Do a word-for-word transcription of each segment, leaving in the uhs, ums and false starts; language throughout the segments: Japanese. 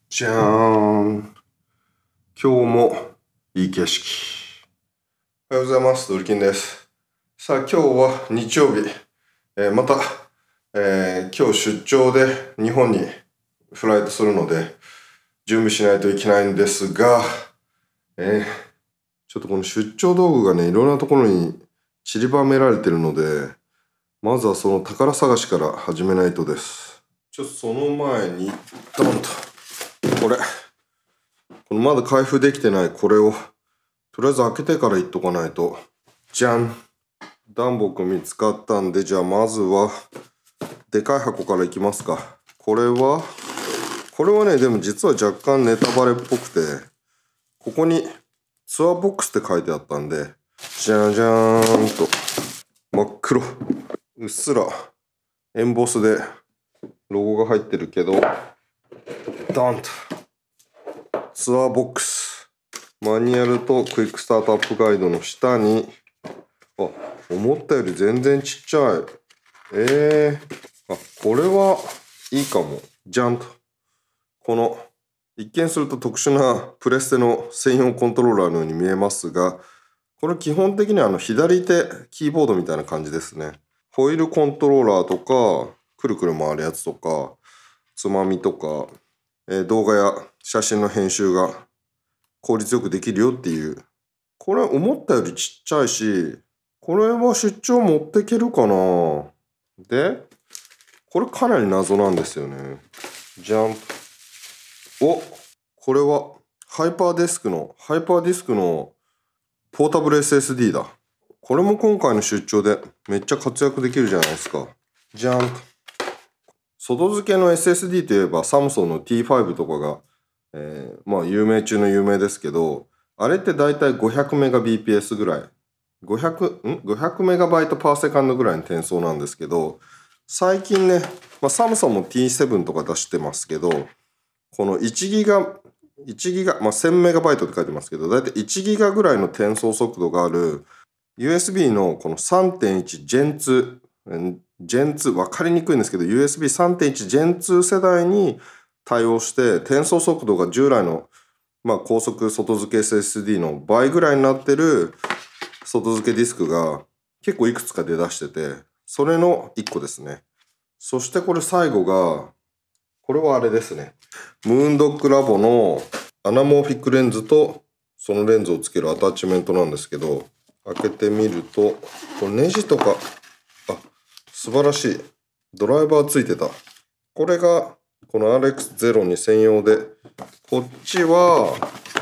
じゃーん。今日もいい景色。おはようございます。ドリキンです。さあ今日は日曜日。えー、また、えー、今日出張で日本にフライトするので準備しないといけないんですが、えー、ちょっとこの出張道具がね、いろんなところに散りばめられてるので、まずはその宝探しから始めないとです。ちょっとその前に、ドンと。これ。このまだ開封できてないこれを、とりあえず開けてから言っとかないと。じゃん。暖房見つかったんで、じゃあまずは、でかい箱からいきますか。これは、これはね、でも実は若干ネタバレっぽくて、ここにツアーボックスって書いてあったんで、じゃじゃーんと、真っ黒。うっすらエンボスでロゴが入ってるけど、ドンと。ツアーボックス。マニュアルとクイックスタートアップガイドの下に、あ、思ったより全然ちっちゃい。えー、あ、これはいいかも。じゃんと。この、一見すると特殊なプレステの専用コントローラーのように見えますが、これ基本的にはあの左手キーボードみたいな感じですね。ホイールコントローラーとか、くるくる回るやつとか、つまみとか、えー、動画や写真の編集が効率よくできるよっていう。これ思ったよりちっちゃいし、これは出張持ってけるかな。で、これかなり謎なんですよね。じゃん。お、これはハイパーディスクの、ハイパーディスクのポータブル エスエスディー だ。これも今回の出張でめっちゃ活躍できるじゃないですか。じゃん。外付けの エスエスディー といえばサムソンの ティーファイブ とかが、えー、まあ有名中の有名ですけど、あれってだいたい ごひゃくメガビーピーエス ぐらい。ごひゃく、ん ?ごひゃく メガバイトパーセカンドぐらいの転送なんですけど、最近ね、まあ、サムソンも ティーセブン とか出してますけど、このいちギガ、いちギガ、まあ、せんメガバイトって書いてますけど、だいたいいちギガぐらいの転送速度がある ユーエスビー のこの さんてんいち ジェンツー、ジェンツー、わかりにくいんですけど、ユーエスビーさんてんいち ジェンツー 世代に対応して、転送速度が従来の、まあ、高速外付け エスエスディー の倍ぐらいになってる外付けディスクが結構いくつか出だしてて、それのいっこですね。そしてこれ最後が、これはあれですね。ムーンドッグラボのアナモーフィックレンズとそのレンズをつけるアタッチメントなんですけど、開けてみると、これネジとか、あ、素晴らしい。ドライバーついてた。これがこの アールエックスゼロ に専用で、こっちは、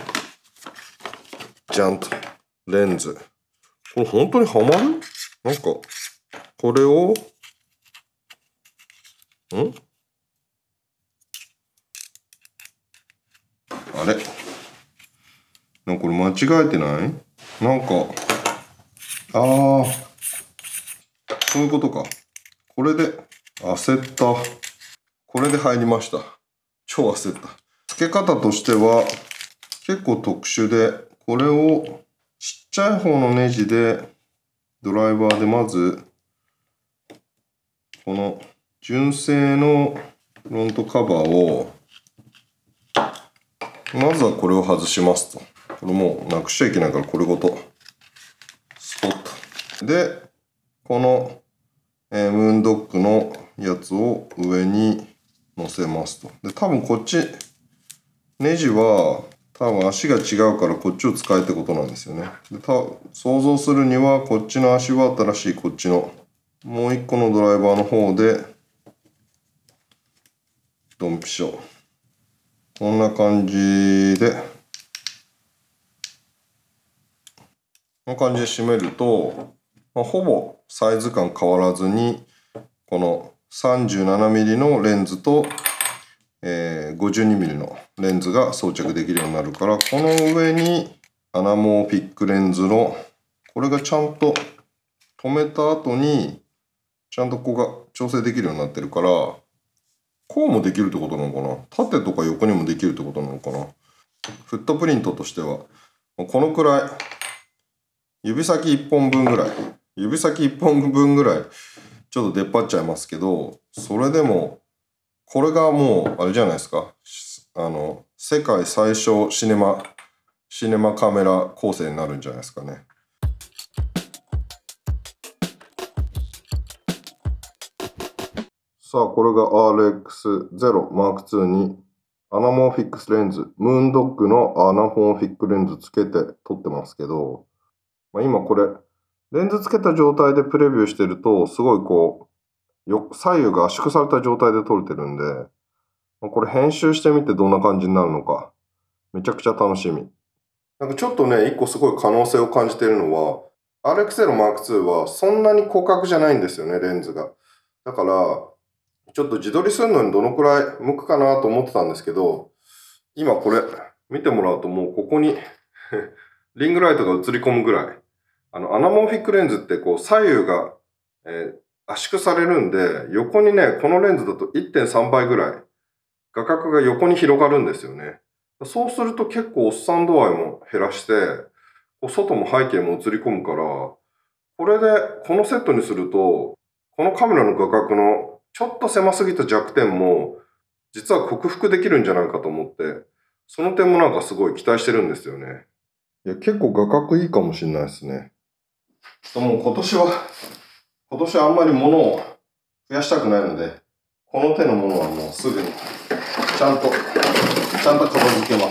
じゃんと、レンズ。これ本当にはまる？なんか、これを、ん？あれ？なんかこれ間違えてない？なんか、ああ、そういうことか。これで、焦った。これで入りました。超焦った。付け方としては、結構特殊で、これをちっちゃい方のネジで、ドライバーでまず、この純正のフロントカバーを、まずはこれを外しますと。これもうなくしちゃいけないからこれごと。スポット。で、この、えー、ムーンドッグのやつを上に乗せますと。で、多分こっち、ネジは多分足が違うからこっちを使えってことなんですよね。で、た想像するにはこっちの足は新しいこっちのもう一個のドライバーの方でドンピシャ。こんな感じでこんな感じで締めると、まあ、ほぼサイズ感変わらずにこの さんじゅうななミリ のレンズと、えー、ごじゅうにミリ のレンズが装着できるようになるから、この上にアナモーフィックレンズのこれがちゃんと止めた後にちゃんとここが調整できるようになってるから、こうもできるってことなのかな。縦とか横にもできるってことなのかな。フットプリントとしてはこのくらい、指先いっぽんぶんぐらい、指先いっぽんぶんぐらいちょっと出っ張っちゃいますけど、それでもこれがもうあれじゃないですか。 あの世界最小シネマシネマカメラ構成になるんじゃないですかね。さあ、これが アールエックスゼロマークツー にアナモーフィックスレンズ、ムーンドッグのアナモーフィックレンズつけて撮ってますけど、まあ、今これ、レンズつけた状態でプレビューしてると、すごいこう、よ左右が圧縮された状態で撮れてるんで、まあ、これ編集してみてどんな感じになるのか、めちゃくちゃ楽しみ。なんかちょっとね、一個すごい可能性を感じているのは、アールエックスゼロマークツー はそんなに広角じゃないんですよね、レンズが。だから、ちょっと自撮りするのにどのくらい向くかなと思ってたんですけど、今これ見てもらうともうここにリングライトが映り込むぐらい。あの、アナモーフィックレンズってこう左右が、えー、圧縮されるんで、横にね、このレンズだと いってんさん 倍ぐらい画角が横に広がるんですよね。そうすると結構おっさん度合いも減らして、こう外も背景も映り込むから、これでこのセットにすると、このカメラの画角のちょっと狭すぎた弱点も実は克服できるんじゃないかと思って、その点もなんかすごい期待してるんですよね。いや、結構画角いいかもしれないですね。もう今年は、今年はあんまり物を増やしたくないので、この手のものはもうすぐにちゃんと、ちゃんと片付けます。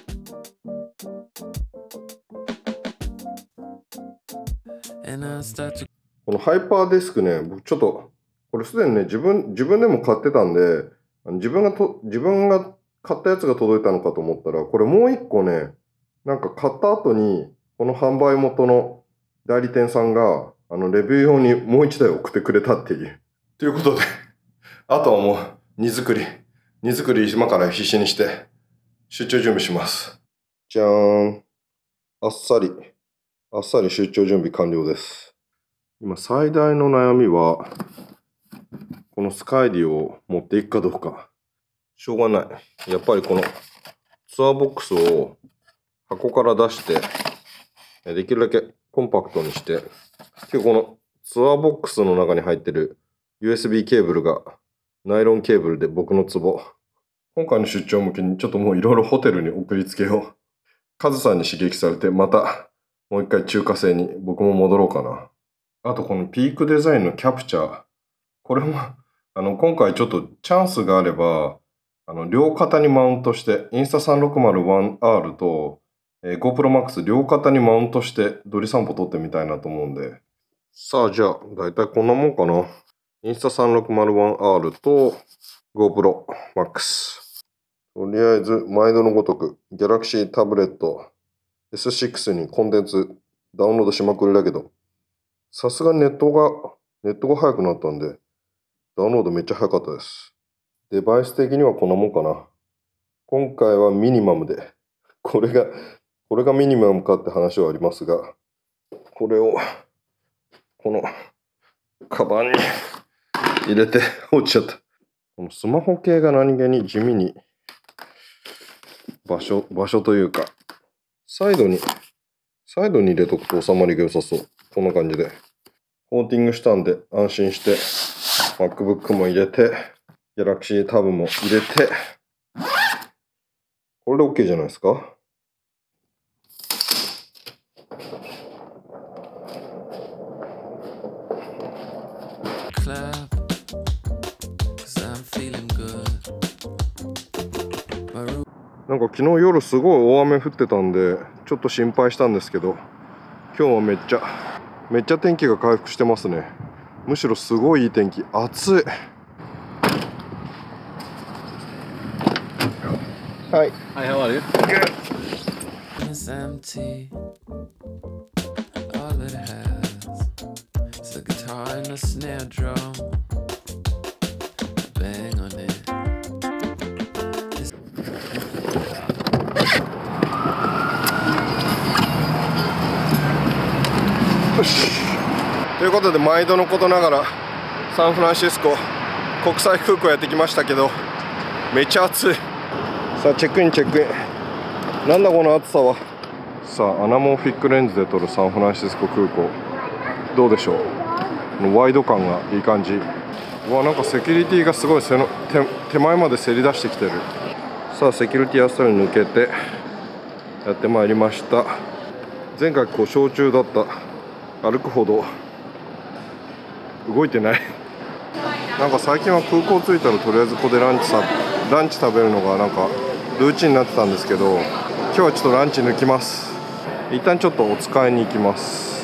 このハイパーディスクね、僕ちょっと、これすでにね、自分、自分でも買ってたんで、自分がと、自分が買ったやつが届いたのかと思ったら、これもう一個ね、なんか買った後に、この販売元の代理店さんが、あの、レビュー用にもう一台送ってくれたっていう。ということで、あとはもう、荷造り。荷造り今から必死にして、出張準備します。じゃーん。あっさり、あっさり出張準備完了です。今最大の悩みは、このスカイディを持っていくかどうか。しょうがない。やっぱりこのツアーボックスを箱から出して、できるだけコンパクトにして、今日このツアーボックスの中に入ってる ユーエスビー ケーブルがナイロンケーブルで僕のツボ。今回の出張向けにちょっともういろいろホテルに送りつけよう。カズさんに刺激されてまたもう一回中華製に僕も戻ろうかな。あとこのピークデザインのキャプチャー。これもあの今回ちょっとチャンスがあれば、あの両肩にマウントして、インスタさんろくまるワンアール と、えー、GoPro Max 両肩にマウントしてドリ散歩撮ってみたいなと思うんで。さあじゃあ、だいたいこんなもんかな。インスタさんろくまるワンアール と GoPro Max。とりあえず、毎度のごとく Galaxy タブレット エスシックス にコンテンツダウンロードしまくりだけど、さすがにネットが、ネットが速くなったんで、ダウンロードめっちゃ速かったです。デバイス的にはこんなもんかな。今回はミニマムで、これが、これがミニマムかって話はありますが、これを、この、カバンに入れて落ちちゃった。このスマホ系が何気に地味に、場所、場所というか、サイドに、サイドに入れとくと収まりが良さそう。こんな感じで。コーティングしたんで安心して、MacBook も入れて、Galaxy Tab も入れて、これで OK じゃないですか。なんか昨日夜すごい大雨降ってたんでちょっと心配したんですけど、今日はめっちゃめっちゃ天気が回復してますね。むしろすごいいい天気。暑い。はい。 Hi, how are you? Good. It's empty. All it has is a guitar and a snare drum. Bang on it. よし。ということで毎度のことながらサンフランシスコ国際空港やってきましたけど、めっちゃ暑い。さあチェックインチェックイン。なんだこの暑さは。さあアナモーフィックレンズで撮るサンフランシスコ空港どうでしょう。このワイド感がいい感じ。うわ、なんかセキュリティがすごい背の 手, 手前までせり出してきてる。 さあセキュリティあっさり抜けてやってまいりました。前回故障中だった歩くほど動いてないなんか最近は空港着いたらとりあえずここでランチさランチ食べるのがなんかルーチンになってたんですけど、今日はちょっとランチ抜きます。一旦ちょっとお使いに行きます。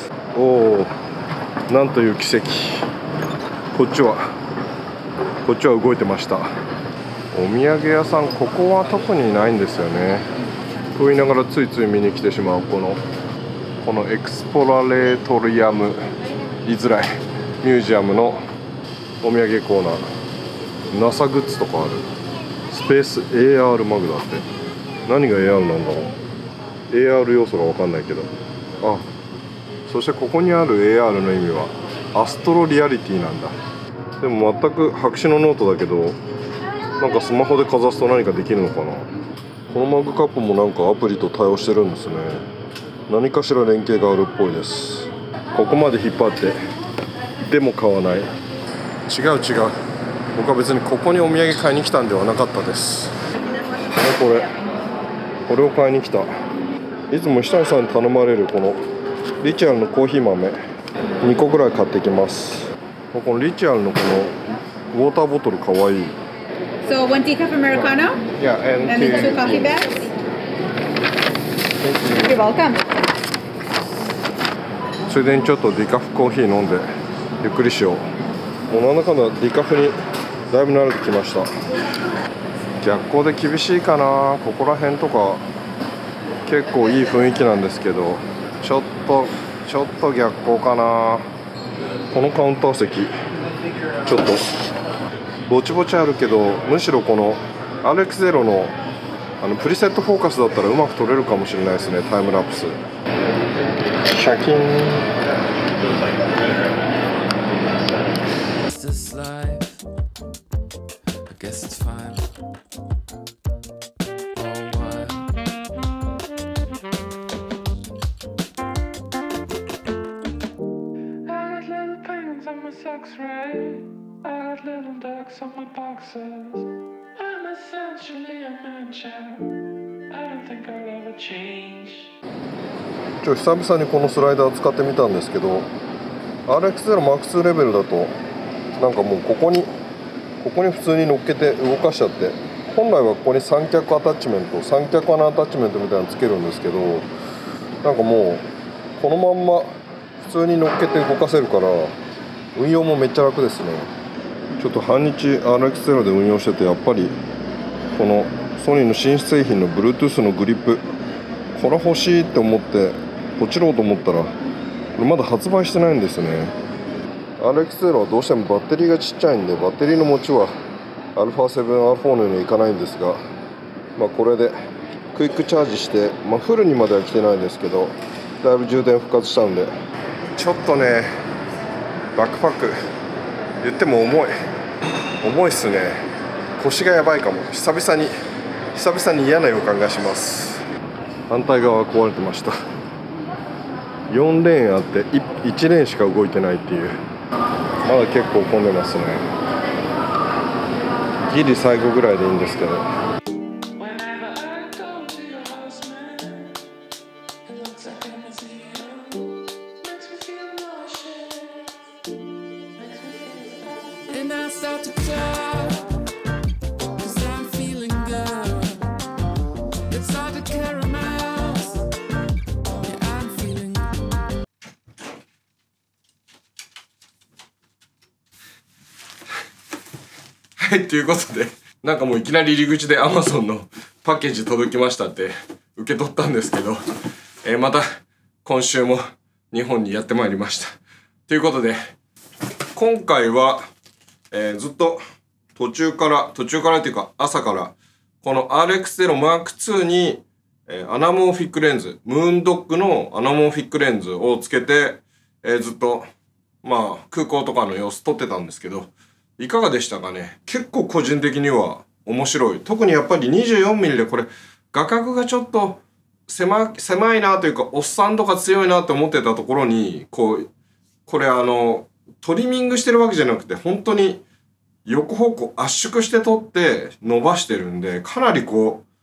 おお、なんという奇跡。こっちはこっちは動いてました。お土産屋さんここは特にないんですよねと言いながらついつい見に来てしまうこのこのエクスポラレートリアム言いづらいミュージアムのお土産コーナー、 ナサ グッズとかある。スペース エーアール マグだって。何が エーアール なんだろう。 エーアール 要素が分かんないけど、あ、そしてここにある エーアール の意味はアストロリアリティなんだ。でも全く白紙のノートだけど、なんかスマホでかざすと何かできるのかな。このマグカップもなんかアプリと対応してるんですね。何かしら連携があるっぽいです。ここまで引っ張ってでも買わない。違う違う、僕は別にここにお土産買いに来たんではなかったです。これこれを買いに来た。いつも石谷さんに頼まれるこのリチュアルのコーヒー豆にこぐらい買ってきます。このリチュアルのこのウォーターボトルかわいい。 So one decaf Americano? Yeah, and, And then two coffee bags? You're welcome. ついでにちょっとディカフコーヒー飲んでゆっくりしよう。もうなんだかんだディカフにだいぶ慣れてきました。逆光で厳しいかな。ここら辺とか結構いい雰囲気なんですけど、ちょっとちょっと逆光かな。このカウンター席ちょっとぼちぼちあるけど、むしろこの アールエックスゼロ のあのプリセットフォーカスだったらうまく撮れるかもしれないですね。タイムラプスシャキーン。 This life, I guess it's fine. Oh, why? I got little penguins on my socks, right? I got little ducks on my boxes. I'm essentially a man child. I don't think I'll ever change. ちょ久々にこのスライダー使ってみたんですけど、 アールエックスゼロマークツー レベルだとなんかもうここにここに普通に乗っけて動かしちゃって、本来はここに三脚アタッチメント三脚穴アタッチメントみたいなのつけるんですけど、なんかもうこのまんま普通に乗っけて動かせるから運用もめっちゃ楽ですね。ちょっと半日 アールエックスゼロ で運用してて、やっぱりこのソニーの新製品の Bluetooth のグリップ、これ欲しいって思ってポチろうと思ったらこれまだ発売してないんですね。 アールエックスゼロ はどうしてもバッテリーがちっちゃいんで、バッテリーの持ちは アルファセブンアールフォー のようにはいかないんですが、まあ、これでクイックチャージして、まあ、フルにまでは来てないんですけど、だいぶ充電復活したんで、ちょっとねバックパック言っても重い重いっすね。腰がやばいかも。久々に久々に嫌な予感がします。反対側は壊れてました。よんレーンあっていちレーンしか動いてないっていう。まだ結構混んでますね。ギリ最後ぐらいでいいんですけど。はい、ということで、なんかもういきなり入り口で アマゾン のパッケージ届きましたって受け取ったんですけど、えー、また今週も日本にやってまいりました。ということで、今回は、えー、ずっと途中から、途中からっていうか朝から、この アールエックスゼロマークツー に、えー、アナモーフィックレンズ、ムーンドッグのアナモーフィックレンズをつけて、えー、ずっと、まあ空港とかの様子撮ってたんですけど、いかがでしたかね。結構個人的には面白い。特にやっぱり にじゅうよんミリ でこれ画角がちょっと狭、狭いなというかおっさんとか強いなって思ってたところに、こうこれあのトリミングしてるわけじゃなくて本当に横方向圧縮して撮って伸ばしてるんで、かなりこう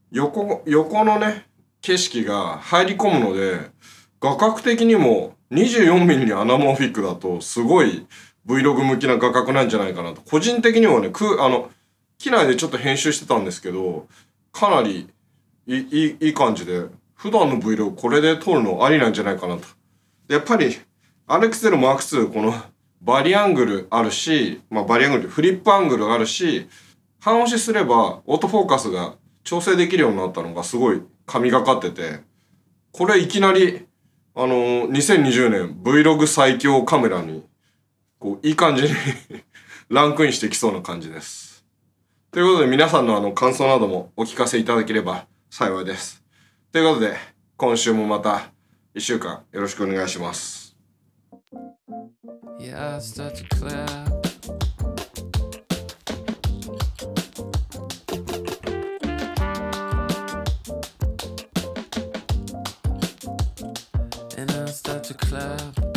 横横のね景色が入り込むので、画角的にも にじゅうよんミリ にアナモーフィックだとすごい Vlog 向きな画角なんじゃないかなと。個人的にはね、くあの機内でちょっと編集してたんですけど、かなりいいいいい感じで、普段の Vlog これで撮るのありなんじゃないかなと。でやっぱり アールエックスゼロマークツー このバリアングルあるし、まあバリアングルフリップアングルあるし、半押しすればオートフォーカスが調整できるようになったのがすごい神がかってて、これいきなりあのにせんにじゅうねん Vlog 最強カメラにこういい感じにランクインしてきそうな感じです。ということで皆さんのあの感想などもお聞かせいただければ幸いです。ということで今週もまたいっしゅうかんよろしくお願いします。 Yeah, I start to clap. And I start to clap.